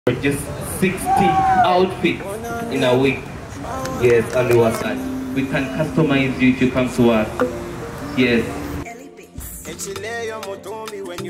just 60 outfits in a week. Yes, only WhatsApp. We can customize you if you come to us. Yes.